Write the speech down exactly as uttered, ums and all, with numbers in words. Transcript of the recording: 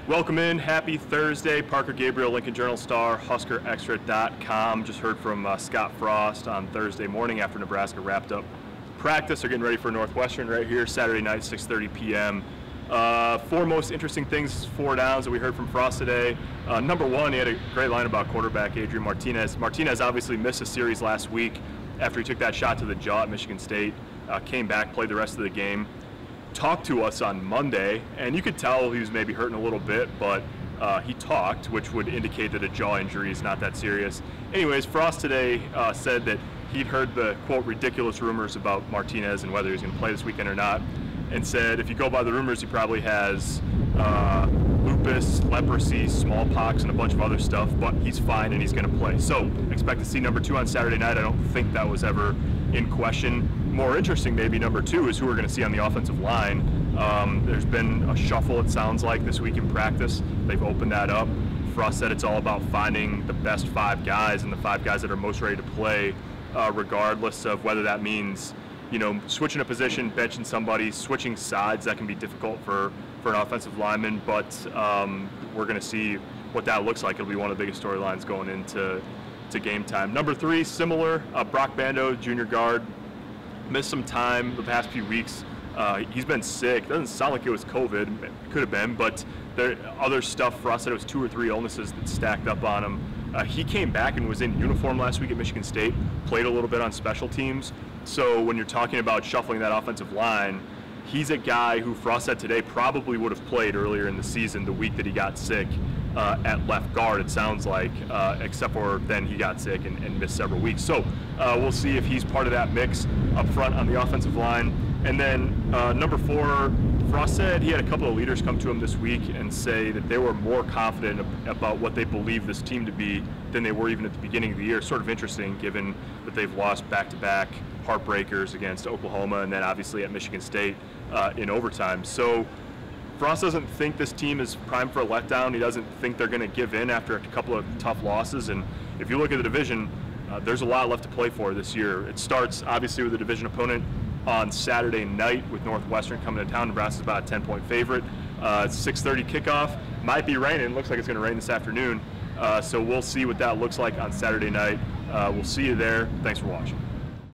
Welcome in. Happy Thursday. Parker Gabriel, Lincoln Journal Star, Husker Extra dot com. Just heard from uh, Scott Frost on Thursday morning after Nebraska wrapped up practice. They're getting ready for Northwestern right here, Saturday night, six thirty p m Uh, four most interesting things, four downs that we heard from Frost today. Uh, number one, he had a great line about quarterback Adrian Martinez. Martinez obviously missed a series last week after he took that shot to the jaw at Michigan State. Uh, came back, played the rest of the game. Talked to us on Monday, and you could tell he was maybe hurting a little bit, but uh, he talked, which would indicate that a jaw injury is not that serious. Anyways, Frost today uh, said that he'd heard the, quote, ridiculous rumors about Martinez and whether he's going to play this weekend or not, and said if you go by the rumors, he probably has uh, lupus, leprosy, smallpox, and a bunch of other stuff, but he's fine and he's going to play. So expect to see number two on Saturday night. I don't think that was ever in question. More interesting, maybe number two, is who we're going to see on the offensive line. Um, there's been a shuffle, it sounds like, this week in practice. They've opened that up. Frost said it's all about finding the best five guys and the five guys that are most ready to play, uh, regardless of whether that means, you know, switching a position, benching somebody, switching sides. That can be difficult for, for an offensive lineman, but um, we're going to see what that looks like. It'll be one of the biggest storylines going into to game time. Number three, similar, uh, Brock Bando, junior guard. Missed some time the past few weeks. Uh, he's been sick. Doesn't sound like it was COVID. It could have been, but there other stuff. For us, said it was two or three illnesses that stacked up on him. Uh, he came back and was in uniform last week at Michigan State. Played a little bit on special teams. So when you're talking about shuffling that offensive line, he's a guy who Frost said today probably would have played earlier in the season, the week that he got sick uh, at left guard, it sounds like, uh, except for then he got sick and, and missed several weeks. So uh, we'll see if he's part of that mix up front on the offensive line. And then uh, number four, Frost said he had a couple of leaders come to him this week and say that they were more confident about what they believe this team to be than they were even at the beginning of the year. Sort of interesting, given that they've lost back-to-back heartbreakers against Oklahoma and then obviously at Michigan State uh, in overtime. So Frost doesn't think this team is primed for a letdown. He doesn't think they're going to give in after a couple of tough losses. And if you look at the division, uh, there's a lot left to play for this year. It starts obviously with a division opponent on Saturday night with Northwestern coming to town. Nebraska's about a ten point favorite. Uh, six thirty kickoff. Might be raining. Looks like it's going to rain this afternoon. Uh, so we'll see what that looks like on Saturday night. Uh, we'll see you there. Thanks for watching.